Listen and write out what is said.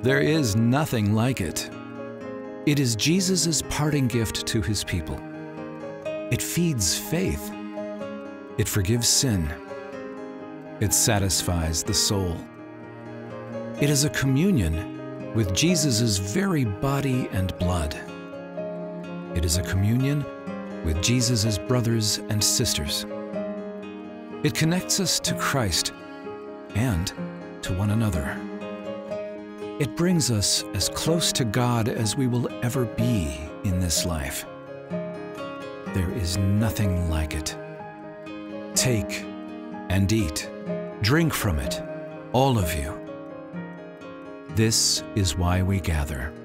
There is nothing like it. It is Jesus' parting gift to his people. It feeds faith. It forgives sin. It satisfies the soul. It is a communion with Jesus' very body and blood. It is a communion with Jesus' brothers and sisters. It connects us to Christ and to one another. It brings us as close to God as we will ever be in this life. There is nothing like it. Take and eat, drink from it, all of you. This is why we gather.